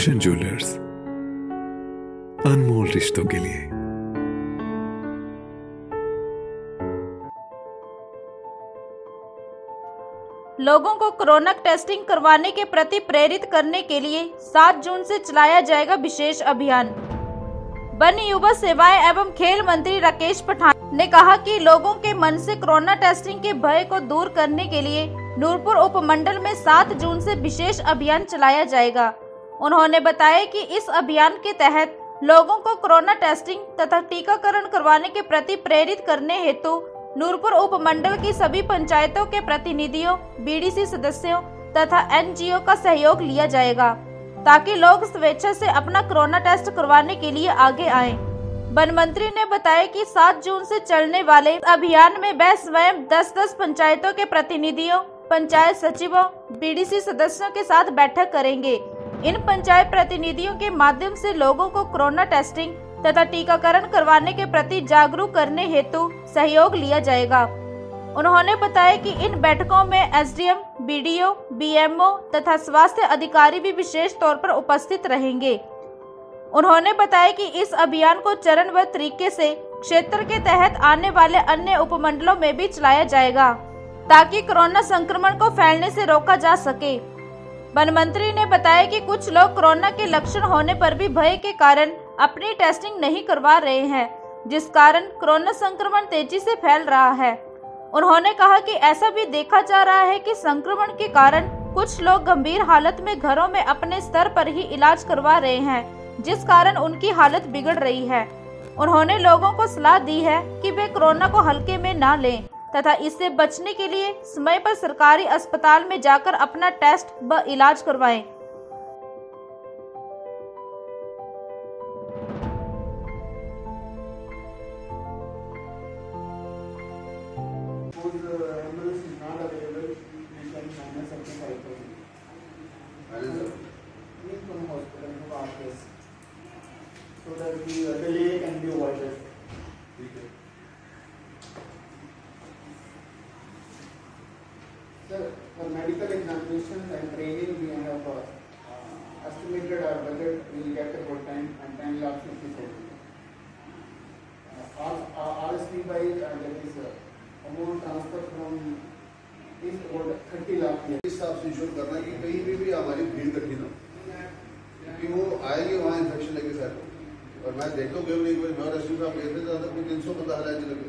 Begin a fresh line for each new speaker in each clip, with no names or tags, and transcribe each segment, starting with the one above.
रोशन jewellers, अनमोल रिश्तों के लिए।
लोगों को कोरोना टेस्टिंग करवाने के प्रति प्रेरित करने के लिए 7 जून से चलाया जाएगा विशेष अभियान। वन, युवा सेवाएं एवं खेल मंत्री राकेश पठानिया ने कहा कि लोगों के मन से कोरोना टेस्टिंग के भय को दूर करने के लिए नूरपुर उपमंडल में 7 जून से विशेष अभियान चलाया जाएगा। उन्होंने बताया कि इस अभियान के तहत लोगों को कोरोना टेस्टिंग तथा टीकाकरण करवाने के प्रति प्रेरित करने हेतु नूरपुर उपमंडल की सभी पंचायतों के प्रतिनिधियों, बीडीसी सदस्यों तथा एनजीओ का सहयोग लिया जाएगा ताकि लोग स्वेच्छा से अपना कोरोना टेस्ट करवाने के लिए आगे आएं। वन मंत्री ने बताया कि 7 जून से चलने वाले अभियान में वह स्वयं 10-10 पंचायतों के प्रतिनिधियों, पंचायत सचिवों, बीडीसी सदस्यों के साथ बैठक करेंगे। इन पंचायत प्रतिनिधियों के माध्यम से लोगों को कोरोना टेस्टिंग तथा टीकाकरण करवाने के प्रति जागरूक करने हेतु सहयोग लिया जाएगा। उन्होंने बताया कि इन बैठकों में एसडीएम, बीडीओ, बीएमओ तथा स्वास्थ्य अधिकारी भी विशेष तौर पर उपस्थित रहेंगे। उन्होंने बताया कि इस अभियान को चरणबद्ध तरीके से क्षेत्र के तहत आने वाले अन्य उपमंडलों में भी चलाया जाएगा ताकि कोरोना संक्रमण को फैलने से रोका जा सके। वन मंत्री ने बताया कि कुछ लोग कोरोना के लक्षण होने पर भी भय के कारण अपनी टेस्टिंग नहीं करवा रहे हैं, जिस कारण कोरोना संक्रमण तेजी से फैल रहा है। उन्होंने कहा कि ऐसा भी देखा जा रहा है कि संक्रमण के कारण कुछ लोग गंभीर हालत में घरों में अपने स्तर पर ही इलाज करवा रहे हैं, जिस कारण उनकी हालत बिगड़ रही है। उन्होंने लोगों को सलाह दी है कि वे कोरोना को हल्के में न लें तथा इससे बचने के लिए समय पर सरकारी अस्पताल में जाकर अपना टेस्ट व इलाज करवाएं।
So that the delay can be avoided. Sir, for medical examinations and training, we have estimated our budget will get about 10 lakh 50,000. RSP by that is amount transfer from is about 30 lakh.
इस हिसाब से ensure करना है कि कहीं भी हमारी भीड़ इकट्ठी ना कि वो आएंगे वहाँ इन्फेक्शन लेके सर। और मैं देखता हूँ केवल एक बार मैं रेस्टोरेंट साहब गए थे तो कोई 300 बंदा हलाने लगे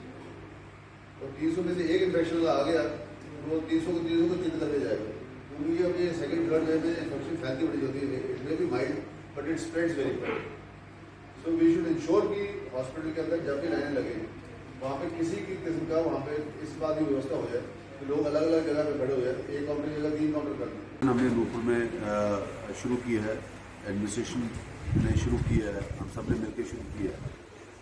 और 300 में से एक इन्फेक्शन आ गया तो 300 को चिन्ह लगे जाएगा क्योंकि ये अपने सेकंड थर्ड वेव में इन्फेक्शन फैलती बड़ी होती है। It may be mild but it spreads very fast. So we should ensure कि हॉस्पिटल के अंदर जब भी लाइन लगे वहाँ पे किसी की किस्म का वहाँ पे इस बात की व्यवस्था हो जाए कि लोग अलग अलग जगह पे खड़े हो जाए, एक काउंटर की जगह 3 काउंटर कर दें।
हमने नूरपुर में शुरू की है, एडमिनिस्ट्रेशन ने शुरू किया है, हम सब ने मिलकर शुरू किया है।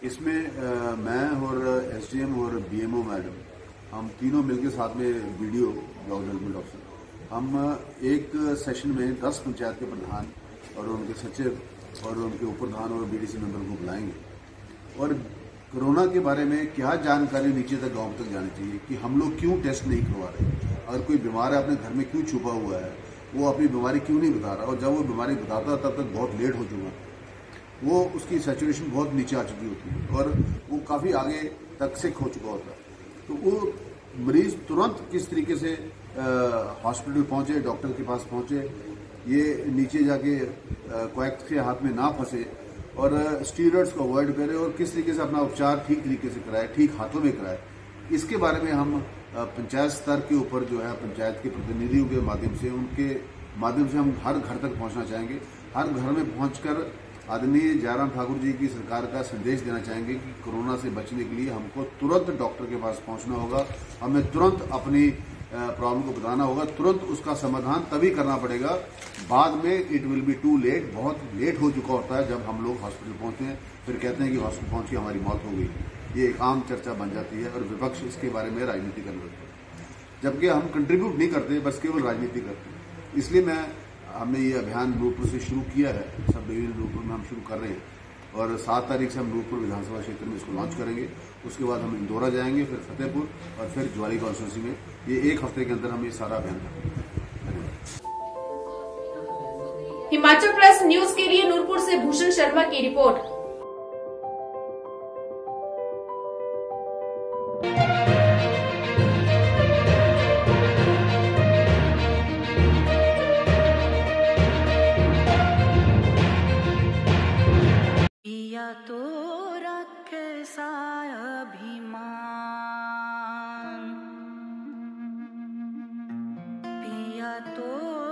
इसमें मैं और एसडीएम और बीएमओ मैडम हम तीनों मिलकर साथ में वीडियो ब्लॉक डेवलपमेंट ऑफिसर हम एक सेशन में 10 पंचायत के प्रधान और उनके सचिव और उनके उप प्रधान और बीडीसी मेंबर को बुलाएंगे और कोरोना के बारे में क्या जानकारी नीचे तक गांव तक जानी चाहिए कि हम लोग क्यों टेस्ट नहीं करवा रहे, अगर कोई बीमार है अपने घर में क्यों छुपा हुआ है, वो अपनी बीमारी क्यों नहीं बता रहा और जब वो बीमारी बताता तब तक बहुत लेट हो चुका, वो उसकी सैचुरेशन बहुत नीचे आ चुकी होती है और वो काफ़ी आगे तक सिक हो चुका होता है। तो वो मरीज तुरंत किस तरीके से हॉस्पिटल पहुंचे, डॉक्टर के पास पहुंचे, ये नीचे जाके क्वैक्स के हाथ में ना फंसे और स्टीरॉइड्स को अवॉइड करे और किस तरीके से अपना उपचार ठीक तरीके से कराए, ठीक हाथों में कराए, इसके बारे में हम पंचायत स्तर के ऊपर जो है पंचायत के प्रतिनिधियों के माध्यम से उनके माध्यम से हम हर घर तक पहुंचना चाहेंगे। हर घर में पहुंचकर आदरणीय जयराम ठाकुर जी की सरकार का संदेश देना चाहेंगे कि कोरोना से बचने के लिए हमको तुरंत डॉक्टर के पास पहुंचना होगा, हमें तुरंत अपनी प्रॉब्लम को बताना होगा, तुरंत उसका समाधान तभी करना पड़ेगा, बाद में it will be too late. बहुत लेट हो चुका होता है जब हम लोग हॉस्पिटल पहुंचते हैं, फिर कहते हैं कि हॉस्पिटल पहुंच के हमारी मौत हो गई। ये एक आम चर्चा बन जाती है और विपक्ष इसके बारे में राजनीति करने लगता है, जबकि हम कंट्रीब्यूट नहीं करते, बस केवल राजनीति करते हैं। इसलिए हमने ये अभियान नूरपुर से शुरू किया है, सब डिवीजन नूरपुर में हम शुरू कर रहे हैं और 7 तारीख से हम नूरपुर विधानसभा क्षेत्र में इसको लॉन्च करेंगे। उसके बाद हम इंदौरा जाएंगे, फिर फतेहपुर और फिर ज्वाली कॉन्स्टिट्यूंसी में। ये 1 हफ्ते के अंदर हम ये सारा अभियान करेंगे। धन्यवाद।
हिमाचल प्लस न्यूज के लिए नूरपुर से भूषण शर्मा की रिपोर्ट।
पिया तो रखे सा अभिमान, पिया तो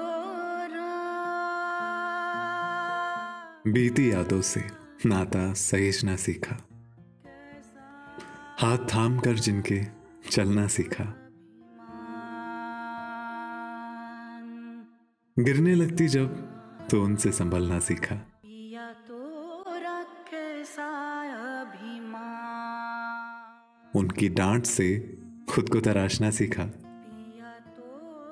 बीती यादों से नाता सहेजना सीखा, हाथ थाम कर जिनके चलना सीखा, गिरने लगती जब तो उनसे संभलना सीखा।
पिया तो रखे सा अभिमान,
उनकी डांट से खुद को तराशना सीखा।
पिया तो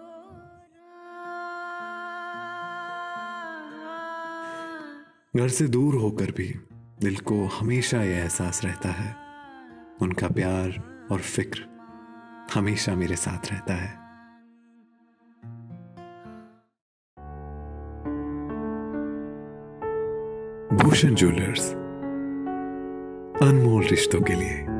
घर से दूर होकर भी दिल को हमेशा यह एहसास रहता है, उनका प्यार और फिक्र हमेशा मेरे साथ रहता है। भूषण ज्वेलर्स, अनमोल रिश्तों के लिए।